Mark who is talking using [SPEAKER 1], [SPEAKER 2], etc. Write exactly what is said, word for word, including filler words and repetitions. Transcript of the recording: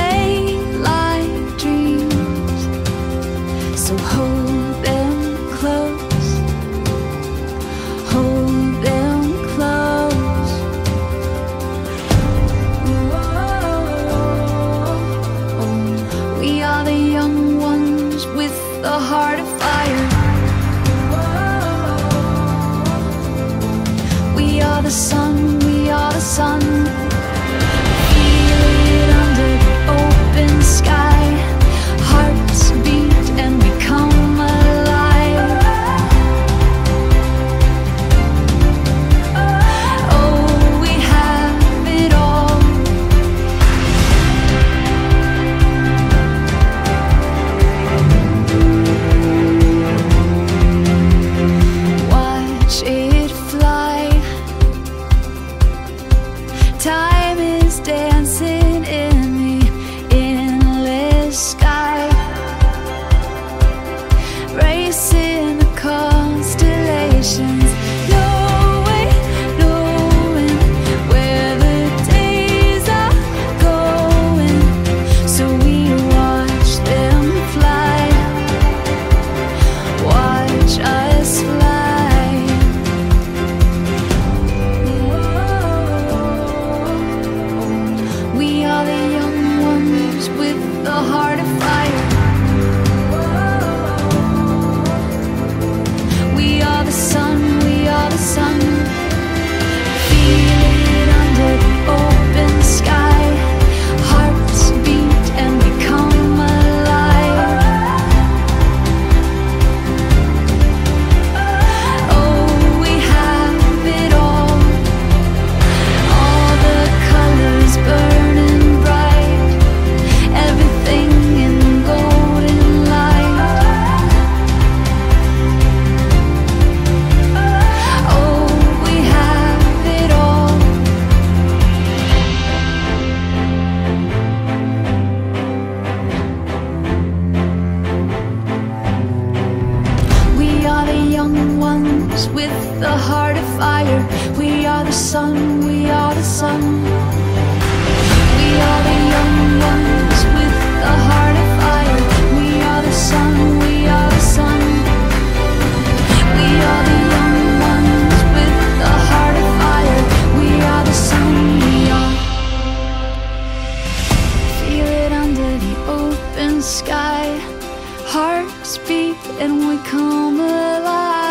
[SPEAKER 1] play like dreams. So hold them close, hold them close. Whoa. We are the young ones with the heart of fire. We are the sun, we are the sun. Feel it under the open sky. Hearts beat and we come alive. Oh, we have it all. Watch it fly. Time is dancing in the endless sky, racing the constellations, knowing, knowing where the days are going. So we watch them fly, watch us fly. We are the young ones with the heart of fire. We are the sun, we are the sun. Feel it under the open sky. Hearts beat and we come alive. Oh, we have it all. All the colors burning bright, everything in golden light. Oh, we have it all. We are the young ones with the heart of fire. We are the sun, we are the sun. We are the young ones with the heart of fire. We are the sun, we are the sun. We are the young ones with the heart of fire. We are the sun, we are. Feel it under the open sky. Hearts beat and we come alive.